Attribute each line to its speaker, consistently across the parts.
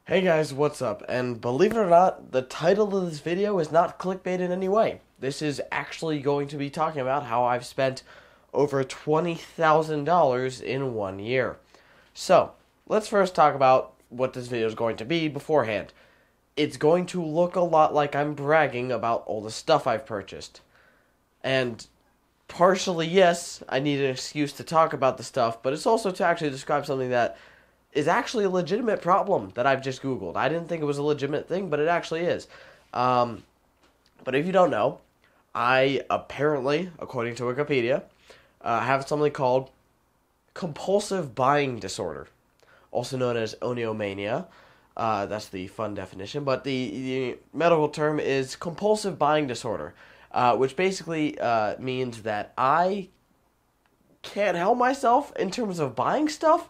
Speaker 1: Hey guys, what's up? And believe it or not, the title of this video is not clickbait in any way. This is actually going to be talking about how I've spent over $20,000 in 1 year. So, let's first talk about what this video is going to be beforehand. It's going to look a lot like I'm bragging about all the stuff I've purchased. And partially, yes, I need an excuse to talk about the stuff, but it's also to actually describe something that is actually a legitimate problem that I've just Googled. I didn't think it was a legitimate thing, but it actually is. But if you don't know, I apparently, according to Wikipedia, have something called compulsive buying disorder, also known as oniomania. That's the fun definition, but the medical term is compulsive buying disorder, which basically means that I can't help myself in terms of buying stuff.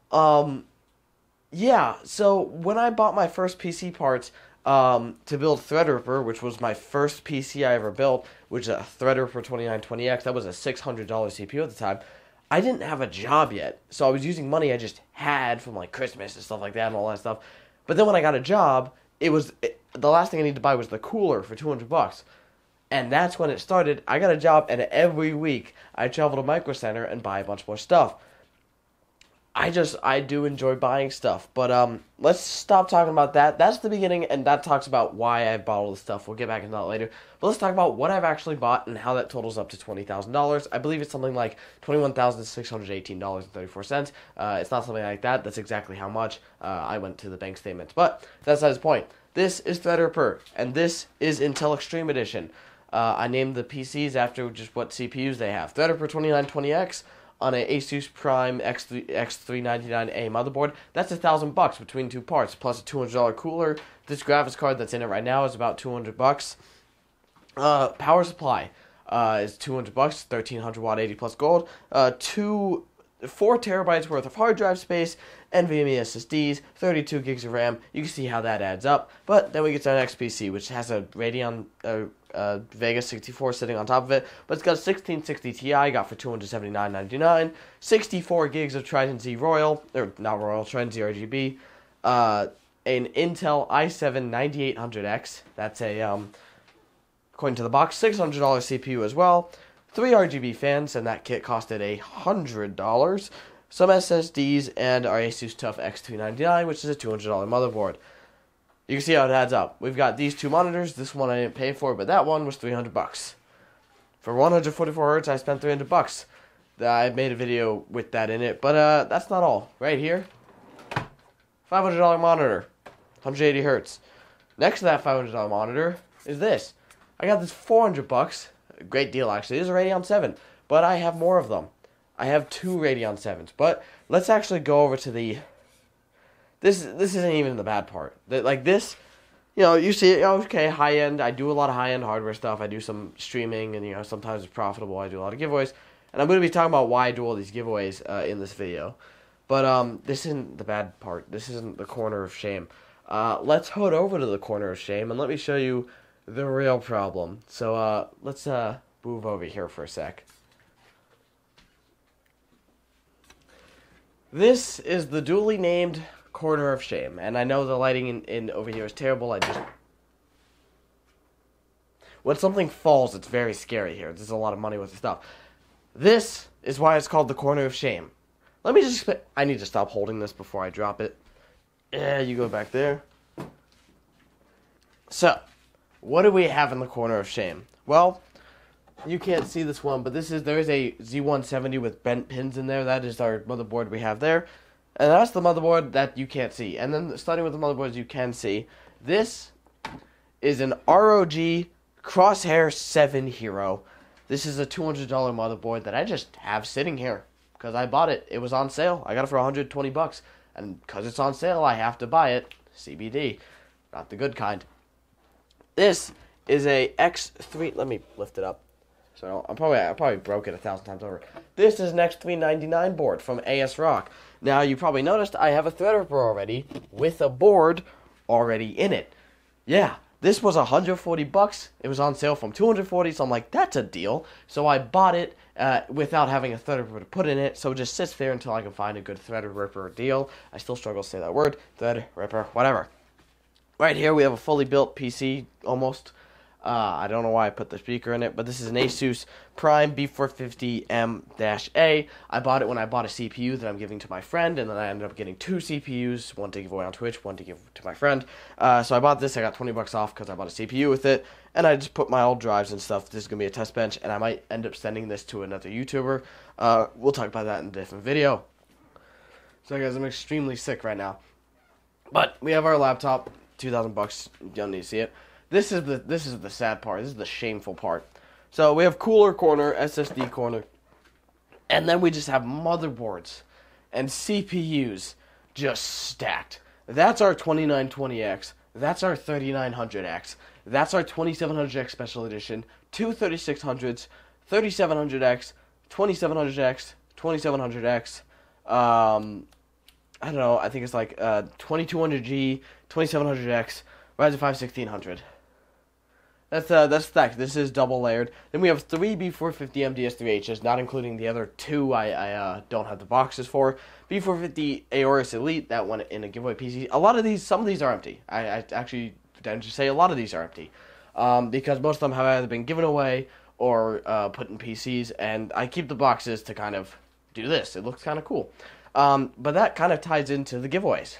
Speaker 1: Yeah, so when I bought my first PC parts to build Threadripper, which was my first PC I ever built, which is a Threadripper 2920X, that was a $600 CPU at the time, I didn't have a job yet. So I was using money I just had from like Christmas and stuff like that and all that stuff. But then when I got a job, the last thing I needed to buy was the cooler for $200. And that's when it started. I got a job, and every week I travel to Micro Center and buy a bunch more stuff. I do enjoy buying stuff, but let's stop talking about that. That's the beginning, and that talks about why I bought all this stuff. We'll get back into that later. But let's talk about what I've actually bought and how that totals up to $20,000. I believe it's something like $21,618.34. It's not something like that. That's exactly how much. I went to the bank statement. But that's not his point. This is Threadripper, and this is Intel Extreme Edition. I named the PCs after just what CPUs they have. Threadripper 2920X on a Asus Prime X399A motherboard. That's $1,000 between two parts, plus a $200 cooler. This graphics card that's in it right now is about $200. Power supply is $200, 1300 watt 80 plus gold. 4 terabytes worth of hard drive space, NVMe SSDs, 32 gigs of RAM. You can see how that adds up. But then we get to our next PC, which has a Radeon Vega 64 sitting on top of it, but it's got a 1660 Ti, got for $279.99, 64 gigs of Trident Z Royal, or not Royal, Trident Z RGB, an Intel i7 9800X, that's a, according to the box, $600 CPU as well, 3 RGB fans, and that kit costed $100, some SSDs, and our Asus TUF X299, which is a $200 motherboard. You can see how it adds up. We've got these two monitors. This one I didn't pay for, but that one was $300. For 144 Hz, I spent $300. I made a video with that in it, but that's not all. Right here, $500 monitor, 180 Hz. Next to that $500 monitor is this. I got this $400. A great deal, actually. This is a Radeon 7, but I have more of them. I have 2 Radeon 7s, but let's actually go over to the... This isn't even the bad part. Like this, you see it, okay, high-end. I do a lot of high-end hardware stuff. I do some streaming, and, sometimes it's profitable. I do a lot of giveaways. And I'm going to be talking about why I do all these giveaways in this video. But this isn't the bad part. This isn't the corner of shame. Let's head over to the corner of shame, and let me show you the real problem. So let's move over here for a sec. This is the duly named corner of shame, and I know the lighting in over here is terrible. When something falls, it's very scary here. There's a lot of money with the stuff. This is why it's called the corner of shame. Let me just I need to stop holding this before I drop it. Yeah, you go back there. So, what do we have in the corner of shame? Well, you can't see this one, but there is a Z170 with bent pins in there. That is our motherboard we have there. And that's the motherboard that you can't see. And then starting with the motherboards you can see, this is an ROG Crosshair 7 Hero. This is a $200 motherboard that I just have sitting here because I bought it. It was on sale. I got it for $120. And because it's on sale, I have to buy it. CBD. Not the good kind. This is a X3... Let me lift it up. So I probably broke it 1,000 times over. This is an X399 board from ASRock. Now, you probably noticed I have a Threadripper already with a board already in it. Yeah, This was $140. It was on sale from $240, so I'm like, that's a deal. So I bought it without having a Threadripper to put in it, so it just sits there until I can find a good Threadripper deal. I still struggle to say that word. Threadripper, whatever. Right here we have a fully built PC, almost. I don't know why I put the speaker in it, but this is an Asus Prime B450M-A. I bought it when I bought a CPU that I'm giving to my friend, and then I ended up getting 2 CPUs, one to give away on Twitch, one to give to my friend. So I bought this, I got $20 off because I bought a CPU with it, and I just put my old drives and stuff. This is going to be a test bench, and I might end up sending this to another YouTuber. We'll talk about that in a different video. So guys, I'm extremely sick right now. But we have our laptop, $2,000, you don't need to see it. This is the sad part. This is the shameful part. So we have cooler corner, SSD corner, and then we just have motherboards and CPUs just stacked. That's our 2920X. That's our 3900X. That's our 2700X Special Edition. Two 3600s, 3700X, 2700X, 2700X. I don't know. I think it's like 2200G, 2700X, Ryzen 5 1600. That's stacked. This is double layered. Then we have 3 B450 MDS3Hs, not including the other 2 I don't have the boxes for. B450 Aorus Elite, that one in a giveaway PC. Some of these are empty. I actually tend to say a lot of these are empty. Because most of them have either been given away or put in PCs, and I keep the boxes to kind of do this. It looks kind of cool. But that kind of ties into the giveaways.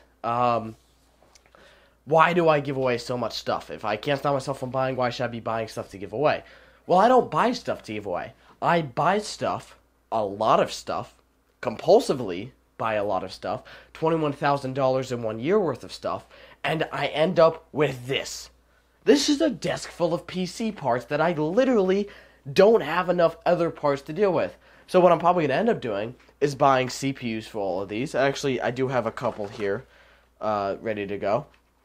Speaker 1: Why do I give away so much stuff? If I can't stop myself from buying, why should I be buying stuff to give away? Well, I don't buy stuff to give away. I buy stuff, a lot of stuff, compulsively buy a lot of stuff, $21,000 in 1 year worth of stuff, and I end up with this. This is a desk full of PC parts that I literally don't have enough other parts to deal with. So what I'm probably going to end up doing is buying CPUs for all of these. Actually, I do have a couple here ready to go.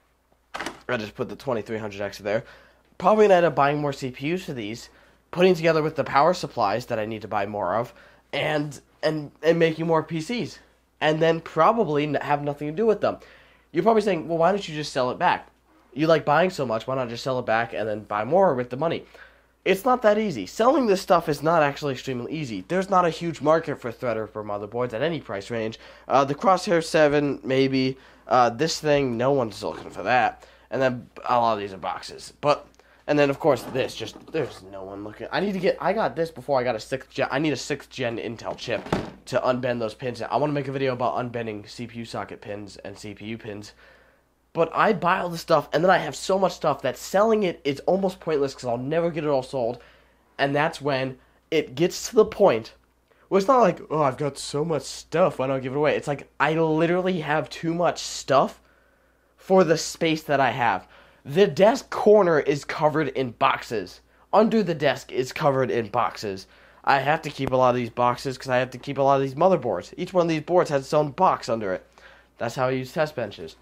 Speaker 1: I just put the 2300X there. Probably going to end up buying more CPUs for these, putting together with the power supplies that I need to buy more of, and making more PCs. And then probably have nothing to do with them. You're probably saying, well, why don't you just sell it back? You like buying so much, why not just sell it back and then buy more with the money? It's not that easy. Selling this stuff is not actually extremely easy. There's not a huge market for Threadripper motherboards at any price range. The Crosshair 7, maybe. This thing, no one's looking for that. And then a lot of these are boxes. And then, of course, this. There's no one looking. I got this before I got a 6th gen. I need a 6th gen Intel chip to unbend those pins. I want to make a video about unbending CPU socket pins and CPU pins. But I buy all the stuff, and then I have so much stuff that selling it is almost pointless because I'll never get it all sold. And that's when it gets to the point where it's not like, oh, I've got so much stuff, why not give it away? It's like, I literally have too much stuff for the space that I have. The desk corner is covered in boxes. Under the desk is covered in boxes. I have to keep a lot of these boxes because I have to keep a lot of these motherboards. Each one of these boards has its own box under it. That's how I use test benches.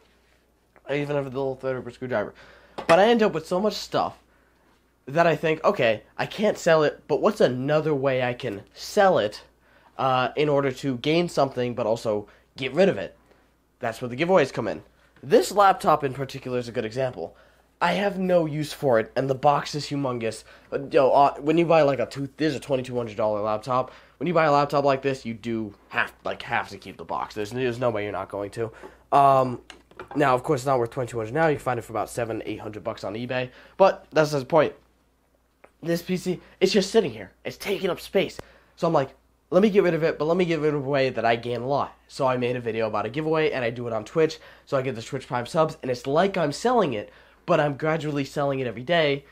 Speaker 1: I even have a little Threadripper screwdriver. But I end up with so much stuff that I think, okay, I can't sell it, but what's another way I can sell it in order to gain something but also get rid of it? That's where the giveaways come in. This laptop in particular is a good example. I have no use for it, and the box is humongous. When you buy this is a $2,200 laptop. When you buy a laptop like this, you do have to keep the box. There's no way you're not going to. Now, of course, it's not worth $2,200 now. You can find it for about $700-800 on eBay. But that's the point. This PC, it's just sitting here. It's taking up space. So I'm like, let me get rid of it, but let me give it away that I gain a lot. So I made a video about a giveaway, and I do it on Twitch, so I get the Twitch Prime subs, and it's like I'm selling it, but I'm gradually selling it every day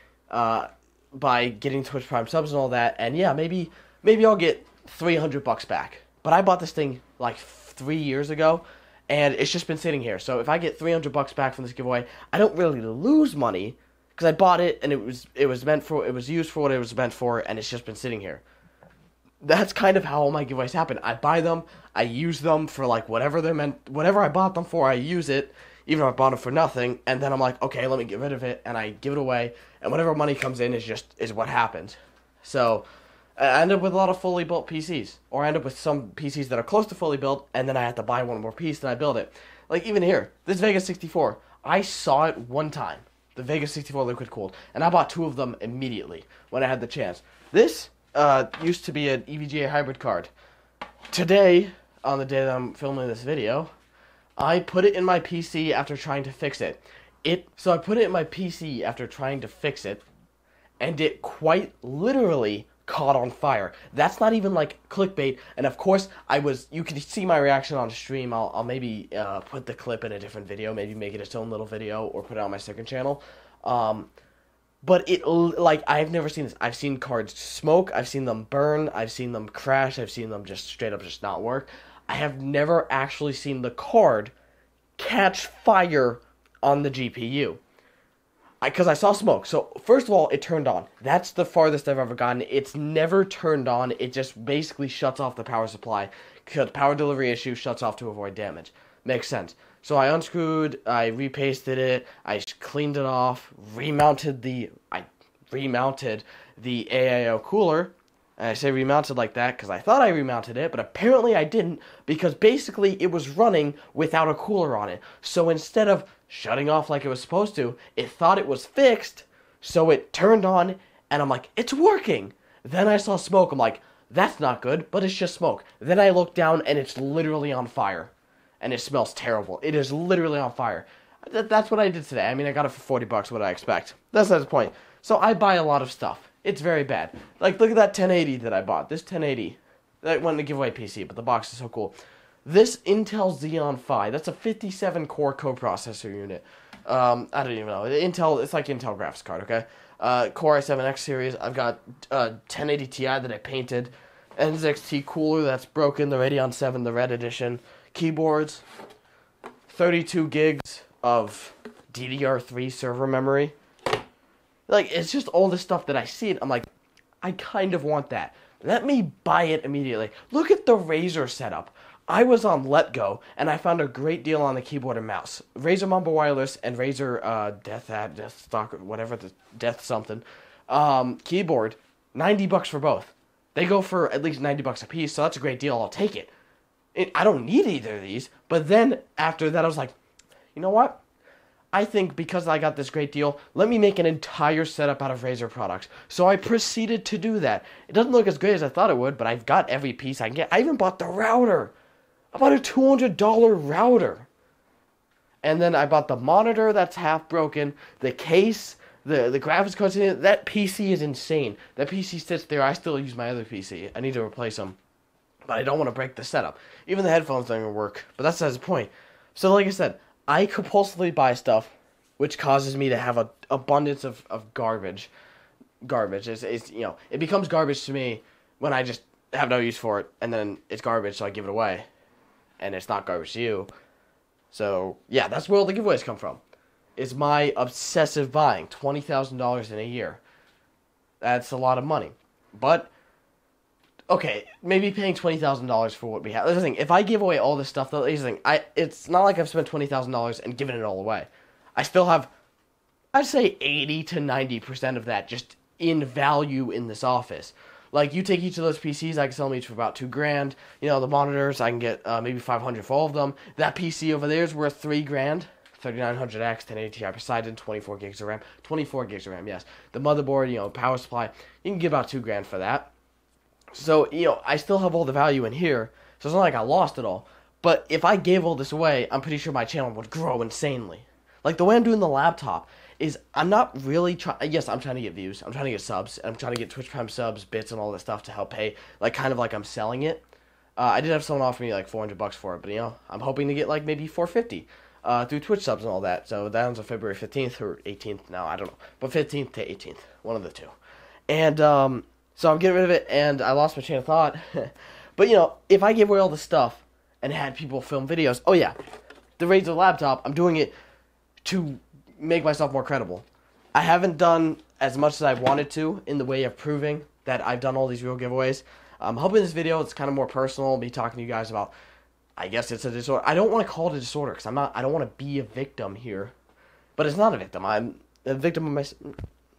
Speaker 1: by getting Twitch Prime subs and all that, and yeah, maybe I'll get $300 back. But I bought this thing like 3 years ago, and it's just been sitting here. So if I get $300 back from this giveaway, I don't really lose money because I bought it and it was used for what it was meant for, and it's just been sitting here. That's kind of how all my giveaways happen. I buy them, I use them for like whatever I bought them for, I use it, even if I bought them for nothing, and then I'm like, okay, let me get rid of it, and I give it away, and whatever money comes in is what happens. So I end up with a lot of fully built PCs, or I end up with some PCs that are close to fully built, and then I have to buy one more piece, and I build it. Like even here, this Vega 64, I saw it one time. the Vega 64 liquid cooled, and I bought 2 of them immediately when I had the chance. This used to be an EVGA hybrid card. Today, on the day that I'm filming this video, I put it in my PC after trying to fix it. So I put it in my PC after trying to fix it, and it quite literally caught on fire. That's not even like clickbait. And of course, you can see my reaction on stream. I'll maybe put the clip in a different video, maybe make it its own little video, or put it on my second channel. But I've never seen this. I've seen cards smoke, I've seen them burn, I've seen them crash, I've seen them just straight up just not work. I have never actually seen the card catch fire on the GPU. Because I saw smoke. So, first of all, it turned on. That's the farthest I've ever gotten. It's never turned on. It just basically shuts off the power supply. Because power delivery issue shuts off to avoid damage. Makes sense. So I unscrewed, I repasted it, I cleaned it off, remounted the AIO cooler. And I say remounted like that because I thought I remounted it, but apparently I didn't, because basically it was running without a cooler on it. So instead of shutting off like it was supposed to, it thought it was fixed, so it turned on, and I'm like, it's working! Then I saw smoke, I'm like, that's not good, but it's just smoke. Then I look down, and it's literally on fire. And it smells terrible. It is literally on fire. That's what I did today. I mean, I got it for $40, what I expect. That's not the point. So I buy a lot of stuff. It's very bad. Like, look at that 1080 that I bought. This 1080. That went in a giveaway PC, but the box is so cool. This Intel Xeon Phi. That's a 57-core coprocessor unit. I don't even know. Intel. It's like Intel graphics card, okay? Core i7X series. I've got 1080 Ti that I painted. NZXT cooler that's broken. The Radeon 7, the Red Edition. Keyboards. 32 gigs of DDR3 server memory. Like, it's just all this stuff that I see it. I'm like, I kind of want that. Let me buy it immediately. Look at the Razer setup. I was on Letgo, and I found a great deal on the keyboard and mouse. Razer Mamba Wireless and Razer Death Stock, whatever, the Death something, keyboard, $90 for both. They go for at least $90 a piece, so that's a great deal. I'll take it. I don't need either of these, but then after that I was like, you know what? I think because I got this great deal, let me make an entire setup out of Razer products. So I proceeded to do that. It doesn't look as great as I thought it would, but I've got every piece I can get. I even bought the router. I bought a $200 router. And then I bought the monitor that's half broken, the case, the graphics cards in it. That PC is insane. That PC sits there. I still use my other PC. I need to replace them. But I don't want to break the setup. Even the headphones don't even work. But that's not the point. So like I said, I compulsively buy stuff, which causes me to have an abundance of garbage. Garbage is it becomes garbage to me when I just have no use for it, and then it's garbage, so I give it away, and it's not garbage to you. So yeah, that's where all the giveaways come from. Is my obsessive buying. $20,000 in a year. That's a lot of money, but. Okay, maybe paying $20,000 for what we have. That's the thing. If I give away all this stuff, though, here's the thing. It's not like I've spent $20,000 and given it all away. I still have, I'd say 80 to 90% of that just in value in this office. Like, you take each of those PCs, I can sell them each for about $2,000. You know, the monitors, I can get maybe $500 for all of them. That PC over there is worth $3,000. 3900X, 1080 Ti Poseidon, 24 gigs of RAM. 24 gigs of RAM, yes. The motherboard, power supply, you can get about $2,000 for that. So, I still have all the value in here, so it's not like I lost it all. But if I gave all this away, I'm pretty sure my channel would grow insanely. Like, the way I'm doing the laptop is I'm not really trying... Yes, I'm trying to get views. I'm trying to get subs. And I'm trying to get Twitch Prime subs, bits, and all this stuff to help pay. Like, kind of like I'm selling it. I did have someone offer me, like, $400 for it. But, I'm hoping to get, like, maybe $450 through Twitch subs and all that. So, that ends on February 15th or 18th. No, I don't know. But 15th to 18th. One of the two. And, so I'm getting rid of it, and I lost my train of thought. But, if I gave away all the stuff and had people film videos, oh yeah, the Razer laptop, I'm doing it to make myself more credible. I haven't done as much as I wanted to in the way of proving that I've done all these real giveaways. I'm hoping this video is kind of more personal, be talking to you guys about, I guess it's a disorder. I don't want to call it a disorder, because I don't want to be a victim here. But it's not a victim. I'm a victim of myself.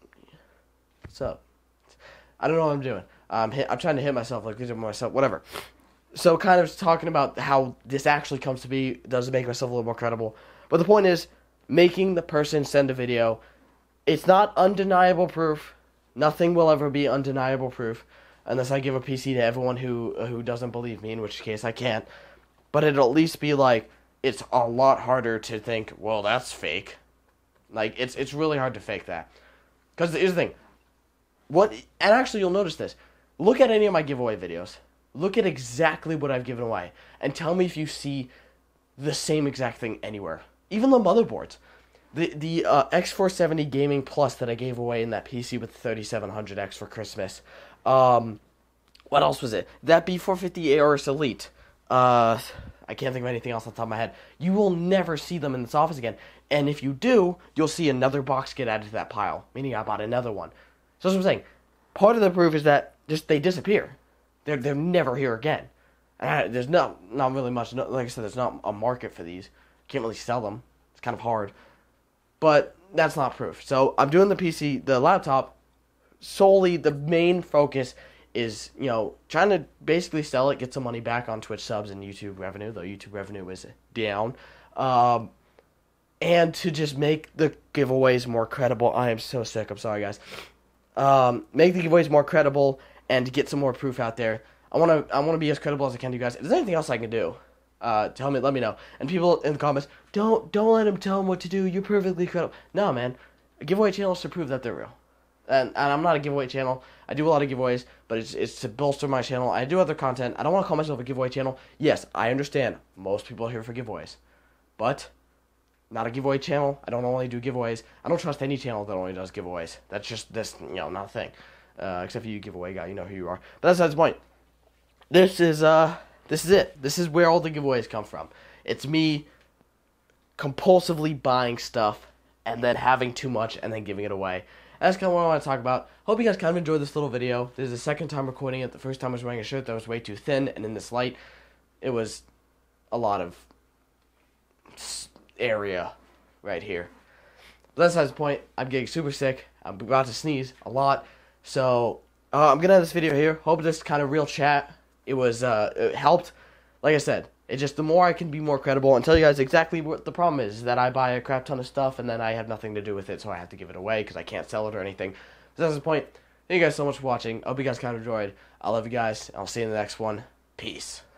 Speaker 1: What's up? I don't know what I'm doing. I'm trying to hit myself, like, myself, whatever. So, kind of talking about how this actually comes to be, does make myself a little more credible. But the point is, making the person send a video It's not undeniable proof. Nothing will ever be undeniable proof unless I give a PC to everyone who doesn't believe me, in which case I can't. But it'll at least be like, it's a lot harder to think, well, that's fake. Like, it's really hard to fake that. Because here's the thing. And actually, you'll notice this. Look at any of my giveaway videos. Look at exactly what I've given away. And tell me if you see the same exact thing anywhere. Even the motherboards. The X470 Gaming Plus that I gave away in that PC with 3700X for Christmas. What else was it? That B450 ARS Elite. I can't think of anything else on the top of my head. You will never see them in this office again. And if you do, you'll see another box get added to that pile. Meaning I bought another one. So that's what I'm saying. Part of the proof is that just they disappear. They're never here again. And there's not really much. Like I said, there's not a market for these. You can't really sell them. It's kind of hard. But that's not proof. So I'm doing the PC, the laptop, solely the main focus is, trying to basically sell it, get some money back on Twitch subs and YouTube revenue, though YouTube revenue is down. And to just make the giveaways more credible. I am so sick. I'm sorry, guys. Make the giveaways more credible and to get some more proof out there. I want to be as credible as I can to you guys. If there's anything else I can do, let me know. And people in the comments, don't let them tell them what to do. You're perfectly credible. No, man. A giveaway channel is to prove that they're real. And I'm not a giveaway channel. I do a lot of giveaways, but it's to bolster my channel. I do other content. I don't want to call myself a giveaway channel. Yes, I understand. Most people are here for giveaways. But not a giveaway channel. I don't only do giveaways. I don't trust any channel that only does giveaways. That's just not a thing. Except for you giveaway guy, you know who you are. But that's the point. This is it. This is where all the giveaways come from. It's me compulsively buying stuff and then having too much and then giving it away. And that's kind of what I want to talk about. Hope you guys kind of enjoyed this little video. This is the second time recording it. The first time I was wearing a shirt that was way too thin, and in this light, it was a lot of area right here. But that's not the point. I'm getting super sick. I'm about to sneeze a lot. So I'm going to end this video here. Hope this kind of real chat, it helped. Like I said, it's just the more I can be more credible and tell you guys exactly what the problem is, that I buy a crap ton of stuff and then I have nothing to do with it, so I have to give it away because I can't sell it or anything. So that's the point. Thank you guys so much for watching. I hope you guys kind of enjoyed. I love you guys. I'll see you in the next one. Peace.